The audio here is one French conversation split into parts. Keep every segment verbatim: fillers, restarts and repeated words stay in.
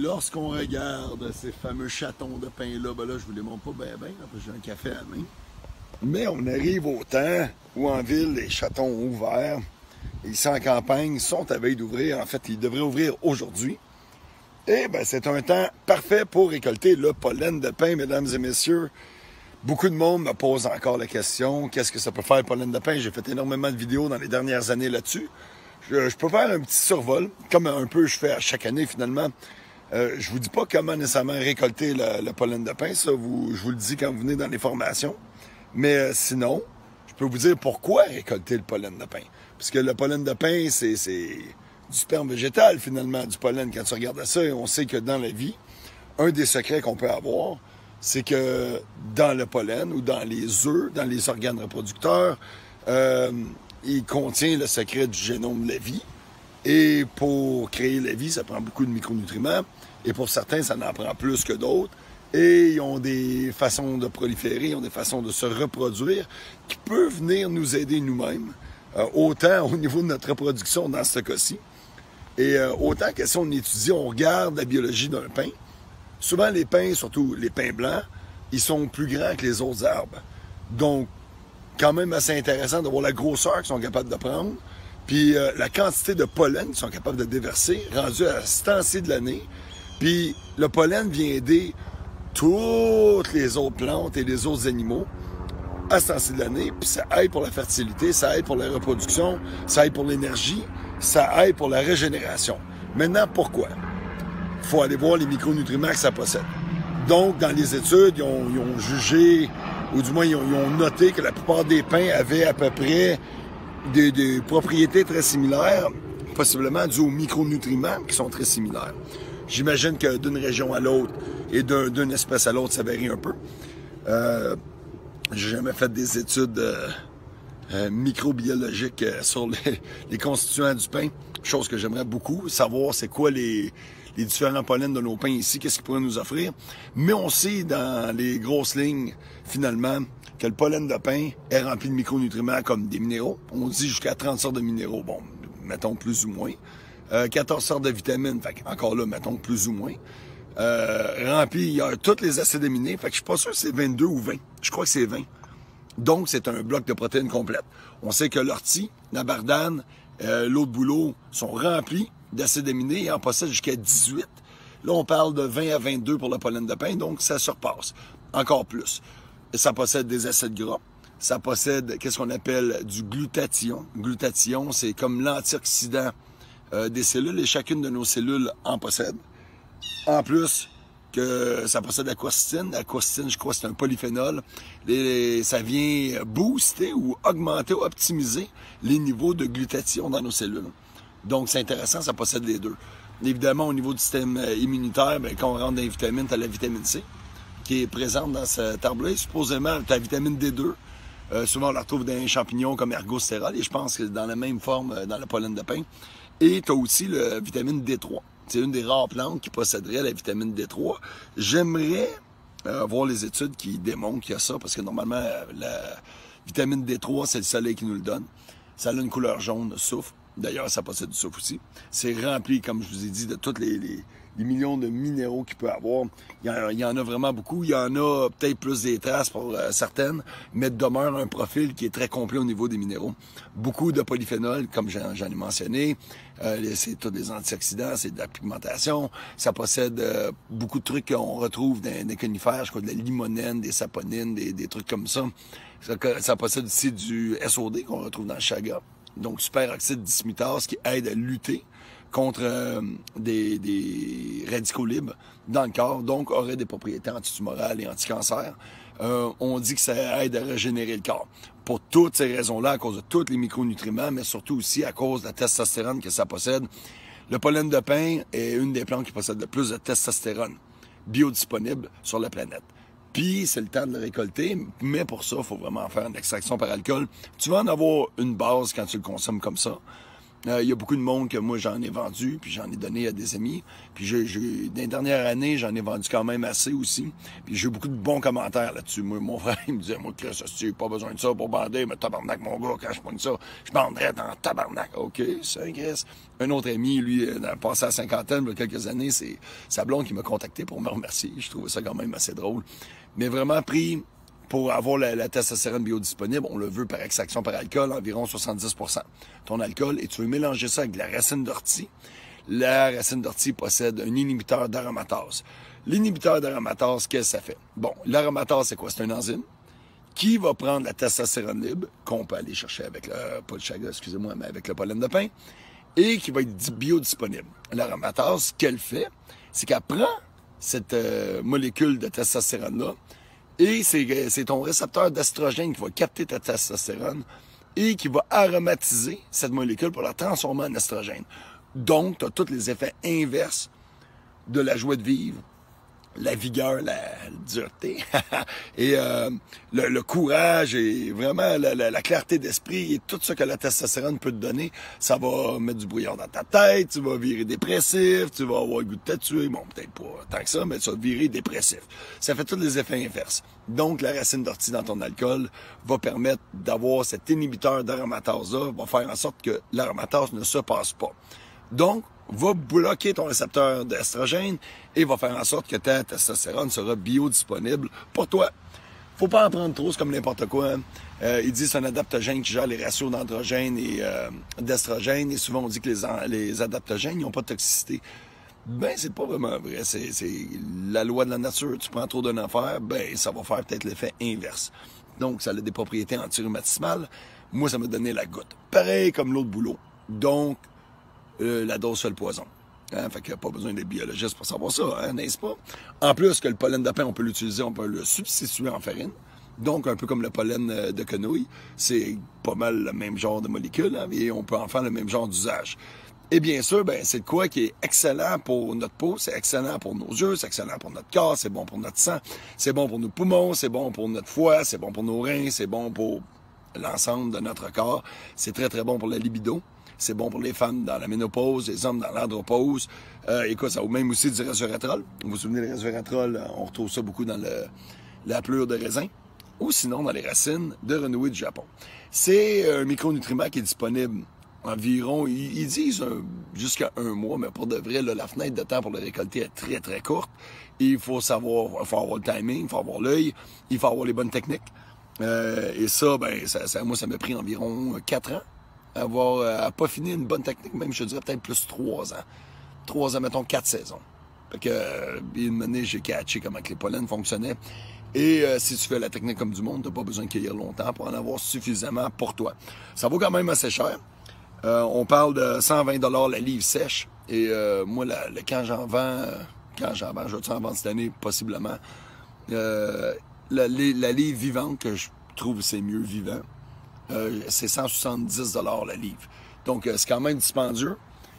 lorsqu'on regarde ces fameux chatons de pain-là, ben là, je vous les montre pas bien, bien, parce que j'ai un café à la main. Mais on arrive au temps où en ville, les chatons ont ouvert. Ici en campagne, ils sont à veille d'ouvrir. En fait, ils devraient ouvrir aujourd'hui. Et bien, c'est un temps parfait pour récolter le pollen de pin, mesdames et messieurs. Beaucoup de monde me pose encore la question, qu'est-ce que ça peut faire le pollen de pin? J'ai fait énormément de vidéos dans les dernières années là-dessus. Je, je peux faire un petit survol, comme un peu je fais à chaque année finalement. Euh, je vous dis pas comment nécessairement récolter le, le pollen de pin, ça, vous, je vous le dis quand vous venez dans les formations. Mais euh, sinon, je peux vous dire pourquoi récolter le pollen de pin. Parce que le pollen de pin, c'est du sperme végétal finalement, du pollen. Quand tu regardes ça, on sait que dans la vie, un des secrets qu'on peut avoir, c'est que dans le pollen ou dans les œufs, dans les organes reproducteurs, euh, il contient le secret du génome de la vie. Et pour créer la vie, ça prend beaucoup de micronutriments. Et pour certains, ça en prend plus que d'autres. Et ils ont des façons de proliférer, ils ont des façons de se reproduire qui peuvent venir nous aider nous-mêmes, euh, autant au niveau de notre reproduction dans ce cas-ci. Et euh, autant que si on étudie, on regarde la biologie d'un pin, souvent les pins, surtout les pins blancs, ils sont plus grands que les autres arbres. Donc, quand même assez intéressant de voir la grosseur qu'ils sont capables de prendre, puis euh, la quantité de pollen qu'ils sont capables de déverser, rendu à ce temps-ci de l'année. Puis le pollen vient aider toutes les autres plantes et les autres animaux à ce temps-ci de l'année, puis ça aide pour la fertilité, ça aide pour la reproduction, ça aide pour l'énergie, ça aide pour la régénération. Maintenant, pourquoi? Il faut aller voir les micronutriments que ça possède. Donc, dans les études, ils ont, ils ont jugé, ou du moins, ils ont, ils ont noté que la plupart des pins avaient à peu près des, des propriétés très similaires, possiblement dues aux micronutriments qui sont très similaires. J'imagine que d'une région à l'autre et d'une d'un espèce à l'autre, ça varie un peu. Euh, j'ai jamais fait des études euh, euh, microbiologiques euh, sur les, les constituants du pain, chose que j'aimerais beaucoup, savoir c'est quoi les, les différents pollens de nos pains ici, qu'est-ce qu'ils pourraient nous offrir. Mais on sait dans les grosses lignes, finalement, que le pollen de pain est rempli de micronutriments comme des minéraux. On dit jusqu'à trente sortes de minéraux, bon, mettons plus ou moins. Euh, quatorze sortes de vitamines, fait encore là, mettons plus ou moins. Euh, rempli, il y a tous les acides aminés, fait que je suis pas sûr que c'est vingt-deux ou vingt. Je crois que c'est vingt. Donc, c'est un bloc de protéines complète. On sait que l'ortie, la bardane, euh, l'eau de bouleau sont remplis d'acides aminés et en possèdent jusqu'à dix-huit. Là, on parle de vingt à vingt-deux pour le pollen de pin, donc ça surpasse. Encore plus. Ça possède des acides gras. Ça possède, qu'est-ce qu'on appelle du glutathion. Glutathion, c'est comme l'antioxydant euh, des cellules et chacune de nos cellules en possède. En plus, que ça possède la quercétine. La quercétine, je crois, c'est un polyphénol. Les, ça vient booster ou augmenter ou optimiser les niveaux de glutathion dans nos cellules. Donc, c'est intéressant, ça possède les deux. Évidemment, au niveau du système immunitaire, bien, quand on rentre dans les vitamines, tu as la vitamine C qui est présente dans cet arbre-là. Supposément, tu as la vitamine D deux. Euh, souvent, on la retrouve dans les champignons comme ergostérol et je pense que dans la même forme dans le pollen de pin. Et tu as aussi la vitamine D trois. C'est une des rares plantes qui posséderait la vitamine D trois. J'aimerais euh, voir les études qui démontrent qu'il y a ça, parce que normalement, la vitamine D trois, c'est le soleil qui nous le donne. Ça a une couleur jaune, soufre. D'ailleurs, ça possède du soufre aussi. C'est rempli, comme je vous ai dit, de tous les, les, les millions de minéraux qu'il peut avoir. Il y, en, il y en a vraiment beaucoup. Il y en a peut-être plus des traces pour euh, certaines, mais demeure un profil qui est très complet au niveau des minéraux. Beaucoup de polyphénols, comme j'en ai mentionné. Euh, c'est tous des antioxydants, c'est de la pigmentation. Ça possède euh, beaucoup de trucs qu'on retrouve dans les conifères, je crois de la limonène, des saponines, des, des trucs comme ça. Ça, ça possède aussi du S O D qu'on retrouve dans le chaga. Donc, superoxyde dismutase qui aide à lutter contre euh, des, des radicaux libres dans le corps, donc aurait des propriétés antitumorales et anticancer. Euh, on dit que ça aide à régénérer le corps. Pour toutes ces raisons-là, à cause de tous les micronutriments, mais surtout aussi à cause de la testostérone que ça possède. Le pollen de pin est une des plantes qui possède le plus de testostérone biodisponible sur la planète. Puis, c'est le temps de le récolter, mais pour ça, il faut vraiment faire une extraction par alcool. Tu vas en avoir une base quand tu le consommes comme ça. Euh, il y a beaucoup de monde que moi, j'en ai vendu, puis j'en ai donné à des amis. Puis j'ai, j'ai, dans les dernières années, j'en ai vendu quand même assez aussi. Puis j'ai eu beaucoup de bons commentaires là-dessus. Moi, mon frère, il me disait, moi, Chris, tu n'as pas besoin de ça pour bander, mais tabarnak, mon gars, quand je pogne ça, je banderais dans tabarnak. OK, c'est un Chris. Un autre ami, lui, dans passé à la cinquantaine, il y a quelques années, c'est sa blonde qui m'a contacté pour me remercier. Je trouvais ça quand même assez drôle. Mais vraiment pris... Pour avoir la, la testostérone biodisponible, on le veut par extraction par alcool, environ soixante-dix pour cent. Ton alcool, et tu veux mélanger ça avec de la racine d'ortie. La racine d'ortie possède un inhibiteur d'aromatase. L'inhibiteur d'aromatase, qu'est-ce que ça fait? Bon, l'aromatase, c'est quoi? C'est une enzyme qui va prendre la testostérone libre, qu'on peut aller chercher avec le, pas le chaga, excusez-moi, mais avec le pollen de pin, et qui va être biodisponible. L'aromatase, ce qu'elle fait, c'est qu'elle prend cette euh, molécule de testostérone-là, et c'est, c'est ton récepteur d'estrogène qui va capter ta testostérone et qui va aromatiser cette molécule pour la transformer en estrogène. Donc, tu as tous les effets inverses de la joie de vivre, la vigueur, la dureté, et euh, le, le courage et vraiment la, la, la clarté d'esprit et tout ce que la testostérone peut te donner. Ça va mettre du brouillard dans ta tête, tu vas virer dépressif, tu vas avoir le goût de te tuer, bon peut-être pas tant que ça, mais tu vas virer dépressif. Ça fait tous les effets inverses. Donc la racine d'ortie dans ton alcool va permettre d'avoir cet inhibiteur d'aromatase-là, va faire en sorte que l'aromatase ne se passe pas. Donc, va bloquer ton récepteur d'estrogène et va faire en sorte que ta testostérone sera biodisponible pour toi. Faut pas en prendre trop, c'est comme n'importe quoi. Hein. Euh, il dit que c'est un adaptogène qui gère les ratios d'androgène et euh, d'estrogène, et souvent on dit que les, les adaptogènes n'ont pas de toxicité. Ben, c'est pas vraiment vrai. C'est, c'est la loi de la nature. Tu prends trop d'un affaire, ben, ça va faire peut-être l'effet inverse. Donc, ça a des propriétés antirhumatismales. Moi, ça m'a donné la goutte. Pareil comme l'autre boulot. Donc, Euh, la dose fait le poison. Hein? Fait qu'il n'y a pas besoin d'être biologiste pour savoir ça, hein, n'est-ce pas? En plus que le pollen de pin, on peut l'utiliser, on peut le substituer en farine. Donc, un peu comme le pollen de quenouille, c'est pas mal le même genre de molécule, hein, et on peut en faire le même genre d'usage. Et bien sûr, ben, c'est quoi qui est excellent pour notre peau, c'est excellent pour nos yeux, c'est excellent pour notre corps, c'est bon pour notre sang, c'est bon pour nos poumons, c'est bon pour notre foie, c'est bon pour nos reins, c'est bon pour l'ensemble de notre corps. C'est très, très bon pour la libido. C'est bon pour les femmes dans la ménopause, les hommes dans l'andropause. Euh, écoute, ça vaut même aussi du resveratrol. Vous vous souvenez, le resveratrol, on retrouve ça beaucoup dans le, la pleure de raisin, ou sinon dans les racines de renouée du Japon. C'est un micronutriment qui est disponible environ, ils, ils disent un, jusqu'à un mois, mais pour de vrai, là, la fenêtre de temps pour le récolter est très, très courte. Et il faut savoir, il faut avoir le timing, il faut avoir l'œil, il faut avoir les bonnes techniques. Euh, et ça, ben, ça, ça, moi, ça m'a pris environ quatre ans. Avoir à pas fini une bonne technique, même je dirais peut-être plus trois ans. Trois ans, mettons quatre saisons. Fait que euh, une année, j'ai catché comment que les pollens fonctionnaient. Et euh, si tu fais la technique comme du monde, t'as pas besoin de cueillir longtemps pour en avoir suffisamment pour toi. Ça vaut quand même assez cher. Euh, on parle de cent vingt dollars la livre sèche. Et euh, moi, la, la, quand j'en vends, quand j'en vends, je vais en vendre cette année, possiblement. Euh, la, la livre vivante, que je trouve c'est mieux vivant, Euh, c'est cent soixante-dix dollars la livre. Donc, euh, c'est quand même dispendieux.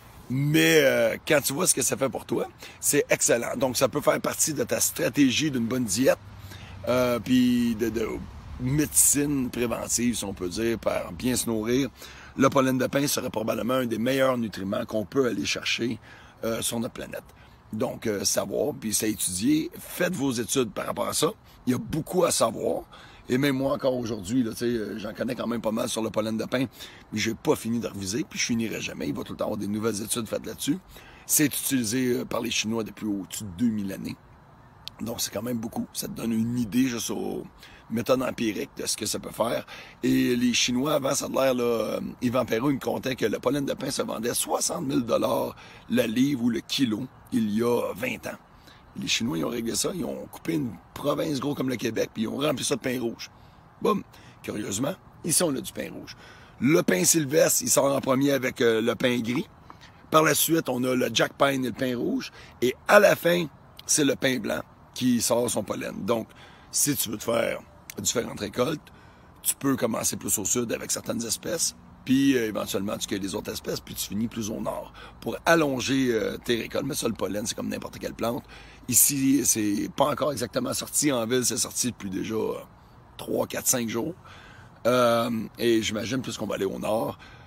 Mais euh, quand tu vois ce que ça fait pour toi, c'est excellent. Donc, ça peut faire partie de ta stratégie d'une bonne diète, euh, puis de, de médecine préventive, si on peut dire, par bien se nourrir. Le pollen de pin serait probablement un des meilleurs nutriments qu'on peut aller chercher euh, sur notre planète. Donc, euh, savoir, puis c'est étudier. Faites vos études par rapport à ça. Il y a beaucoup à savoir. Et même moi, encore aujourd'hui, là, j'en connais quand même pas mal sur le pollen de pin, mais j'ai pas fini de reviser, puis je finirai jamais. Il va tout le temps avoir des nouvelles études faites là-dessus. C'est utilisé par les Chinois depuis au-dessus de deux mille années. Donc, c'est quand même beaucoup. Ça te donne une idée juste aux méthodes empiriques de ce que ça peut faire. Et les Chinois, avant, ça a l'air, là, Yvan Perrault, il me contait que le pollen de pin se vendait soixante mille dollars la livre ou le kilo il y a vingt ans. Les Chinois, ils ont réglé ça, ils ont coupé une province gros comme le Québec, puis ils ont rempli ça de pain rouge. Boum! Curieusement, ici, on a du pain rouge. Le pain sylvestre, il sort en premier avec euh, le pain gris. Par la suite, on a le Jack Pine et le pain rouge. Et à la fin, c'est le pain blanc qui sort son pollen. Donc, si tu veux te faire différentes récoltes, tu peux commencer plus au sud avec certaines espèces, puis euh, éventuellement, tu cueilles les autres espèces, puis tu finis plus au nord pour allonger euh, tes récoltes. Mais ça, le pollen, c'est comme n'importe quelle plante. Ici, c'est pas encore exactement sorti. En ville, c'est sorti depuis déjà euh, trois, quatre, cinq jours. Euh, et j'imagine, puisqu'on va aller au nord,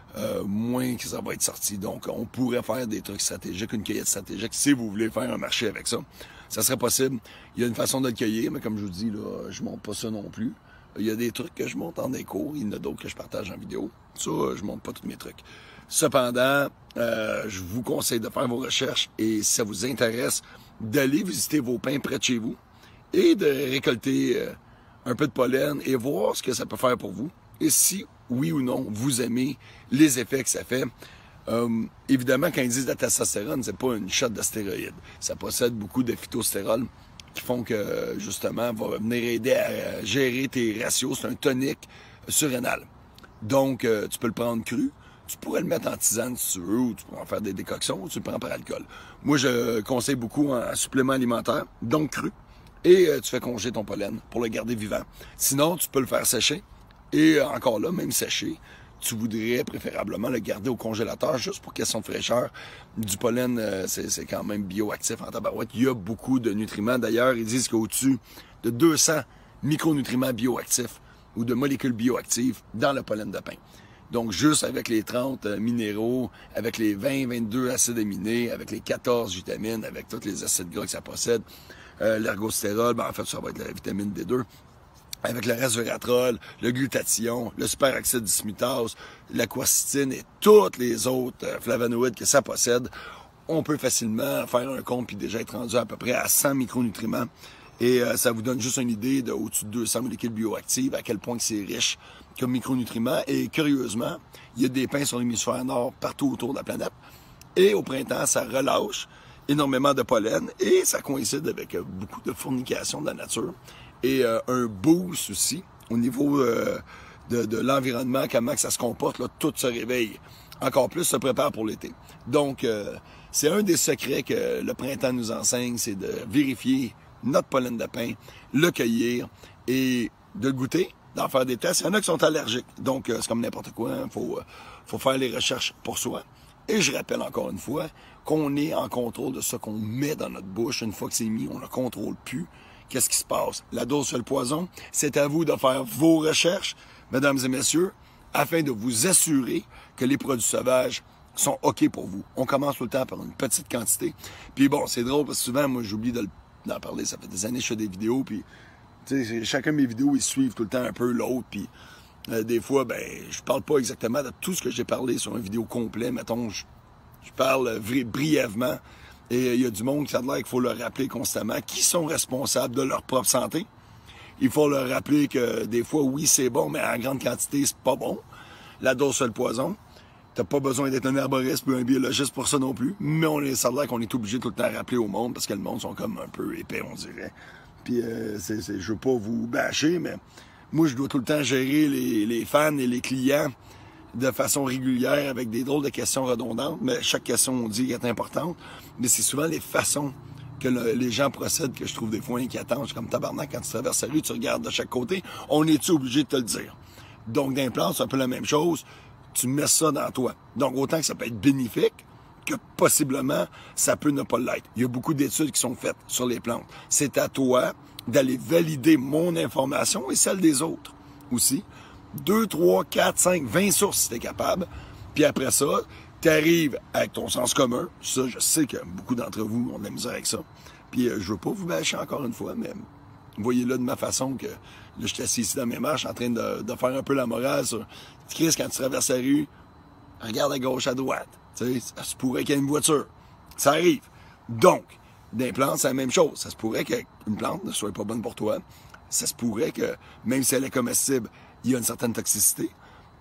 euh, moins que ça va être sorti. Donc, on pourrait faire des trucs stratégiques, une cueillette stratégique, si vous voulez faire un marché avec ça. Ça serait possible. Il y a une façon de le cueillir, mais comme je vous dis, là, je montre pas ça non plus. Il y a des trucs que je monte en déco, il y en a d'autres que je partage en vidéo. Ça, je montre pas tous mes trucs. Cependant, euh, je vous conseille de faire vos recherches et si ça vous intéresse, d'aller visiter vos pins près de chez vous et de récolter euh, un peu de pollen et voir ce que ça peut faire pour vous. Et si, oui ou non, vous aimez les effets que ça fait. Euh, évidemment, quand ils disent de la testostérone, c'est pas une shot de stéroïdes. Ça possède beaucoup de phytostérols qui font que, justement, va venir aider à gérer tes ratios. C'est un tonique surrénal. Donc, euh, tu peux le prendre cru. Tu pourrais le mettre en tisane si tu veux, ou tu pourrais en faire des décoctions, ou tu le prends par alcool. Moi, je conseille beaucoup en supplément alimentaire, donc cru. Et euh, tu fais congeler ton pollen pour le garder vivant. Sinon, tu peux le faire sécher. Et encore là, même séché, tu voudrais préférablement le garder au congélateur juste pour question de fraîcheur. Du pollen, euh, c'est quand même bioactif en tabarouette. Il y a beaucoup de nutriments. D'ailleurs, ils disent qu'au-dessus de deux cents micronutriments bioactifs ou de molécules bioactives dans le pollen de pin. Donc, juste avec les trente minéraux, avec les vingt, vingt-deux acides aminés, avec les quatorze vitamines, avec tous les acides gras que ça possède, euh, l'ergostérol, ben en fait, ça va être la vitamine D deux, avec le resveratrol, le glutathion, le superoxyde dismutase, la quercétine et toutes les autres euh, flavonoïdes que ça possède, on peut facilement faire un compte puis déjà être rendu à peu près à cent micronutriments. Et euh, ça vous donne juste une idée de au-dessus de deux cents molécules bioactives, à quel point c'est riche comme micronutriments. Et curieusement, il y a des pins sur l'hémisphère nord partout autour de la planète. Et au printemps, ça relâche énormément de pollen et ça coïncide avec euh, beaucoup de fournication de la nature. Et euh, un boost aussi au niveau euh, de, de l'environnement, comment que ça se comporte, là, tout se réveille. Encore plus se prépare pour l'été. Donc, euh, c'est un des secrets que le printemps nous enseigne, c'est de vérifier notre pollen de pin, le cueillir et de le goûter, d'en faire des tests. Il y en a qui sont allergiques, donc euh, c'est comme n'importe quoi, il hein. faut, euh, faut faire les recherches pour soi. Et je rappelle encore une fois qu'on est en contrôle de ce qu'on met dans notre bouche. Une fois que c'est mis, on ne contrôle plus. Qu'est-ce qui se passe? La dose fait le poison. C'est à vous de faire vos recherches, mesdames et messieurs, afin de vous assurer que les produits sauvages sont OK pour vous. On commence tout le temps par une petite quantité. Puis bon, c'est drôle parce que souvent, moi, j'oublie de le d'en parler. Ça fait des années que je fais des vidéos, puis tu sais, chacun de mes vidéos, ils suivent tout le temps un peu l'autre, puis euh, des fois, ben, je parle pas exactement de tout ce que j'ai parlé sur une vidéo complète. Mettons, je, je parle brièvement, et il y a du monde qui a l'air qu'il faut leur rappeler constamment qui sont responsables de leur propre santé. Il faut leur rappeler que des fois, oui, c'est bon, mais en grande quantité, c'est pas bon. La dose fait le poison. T'as pas besoin d'être un herboriste ou un biologiste pour ça non plus, mais on est, ça a l'air qu'on est obligé tout le temps à rappeler au monde parce que le monde sont comme un peu épais, on dirait. Puis, euh, c'est, c'est, je veux pas vous bâcher, mais moi, je dois tout le temps gérer les, les fans et les clients de façon régulière avec des drôles de questions redondantes, mais chaque question, on dit, est importante, mais c'est souvent les façons que le, les gens procèdent que je trouve des fois inquiétantes. Je suis comme tabarnak, quand tu traverses la rue, tu regardes de chaque côté, on est-tu obligé de te le dire? Donc, d'implant, c'est un peu la même chose. Tu mets ça dans toi. Donc, autant que ça peut être bénéfique, que possiblement, ça peut ne pas l'être. Il y a beaucoup d'études qui sont faites sur les plantes. C'est à toi d'aller valider mon information et celle des autres aussi. Deux, trois, quatre, cinq, vingt sources si tu es capable. Puis après ça, tu arrives avec ton sens commun. Ça, je sais que beaucoup d'entre vous ont de la misère avec ça. Puis euh, je veux pas vous bâcher encore une fois, mais voyez-le de ma façon que là, je suis assis ici dans mes marches en train de, de faire un peu la morale sur Chris, quand tu traverses la rue, regarde à gauche, à droite. Tu sais, ça se pourrait qu'il y ait une voiture. Ça arrive. Donc, des plantes, c'est la même chose. Ça se pourrait qu'une plante ne soit pas bonne pour toi. Ça se pourrait que, même si elle est comestible, il y a une certaine toxicité.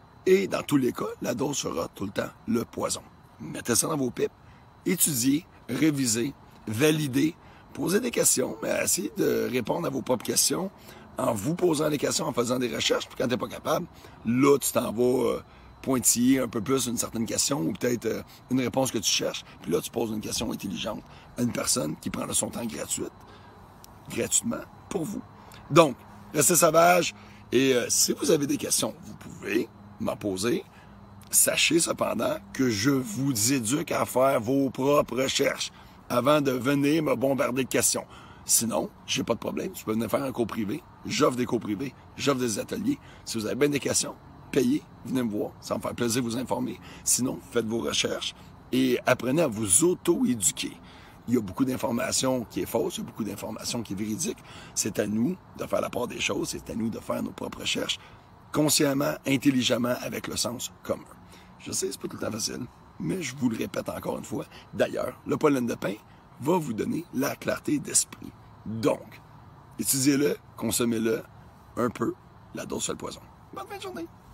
Et dans tous les cas, la dose sera tout le temps le poison. Mettez ça dans vos pipes, étudiez, révisez, validez, posez des questions, mais essayez de répondre à vos propres questions en vous posant des questions, en faisant des recherches. Puis quand tu n'es pas capable, là, tu t'en vas euh, pointiller un peu plus une certaine question ou peut-être euh, une réponse que tu cherches. Puis là, tu poses une question intelligente à une personne qui prend de son temps gratuite, gratuitement pour vous. Donc, restez sauvage et euh, si vous avez des questions, vous pouvez m'en poser. Sachez cependant que je vous éduque à faire vos propres recherches avant de venir me bombarder de questions. Sinon, j'ai pas de problème. Tu peux venir faire un cours privé. J'offre des cours privés. J'offre des ateliers. Si vous avez bien des questions, payez, venez me voir, ça va me faire plaisir de vous informer. Sinon, faites vos recherches et apprenez à vous auto-éduquer. Il y a beaucoup d'informations qui est fausse, il y a beaucoup d'informations qui est véridique. C'est à nous de faire la part des choses, c'est à nous de faire nos propres recherches, consciemment, intelligemment, avec le sens commun. Je sais, c'est pas tout le temps facile, mais je vous le répète encore une fois. D'ailleurs, le pollen de pin va vous donner la clarté d'esprit. Donc, étudiez-le, consommez-le un peu, la dose fait le poison. Bonne fin de journée!